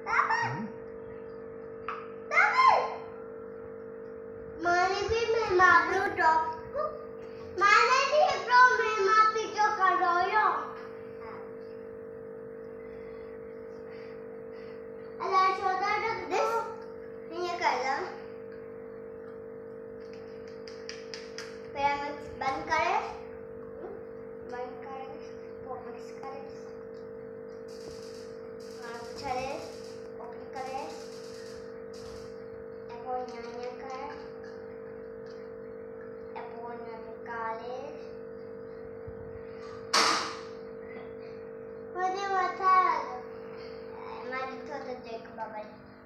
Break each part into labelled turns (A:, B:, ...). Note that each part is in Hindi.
A: मैंने भी मैं मारो ड्रॉप मैंने भी ब्रो मैं मापी जो कर रही हूं अल्लाह शोदा दिस ये कर लो फिर हम बंद करें मिक्स करें और चले ओपन करें एप्पल न्यान्या करें एप्पल निकाले मुझे बता मैं तो देख बाबा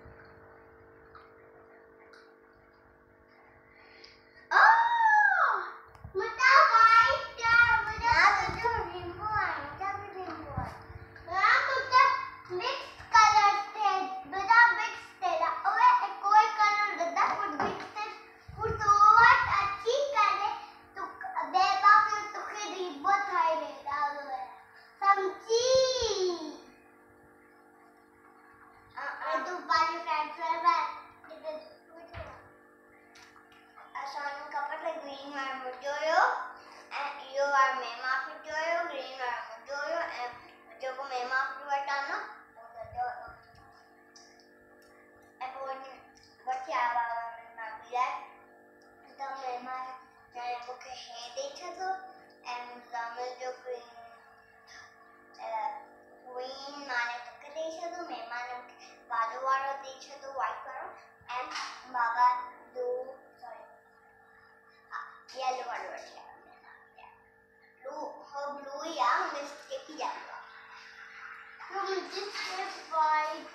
A: yellow one was blue her blue yeah mistake yellow so this is white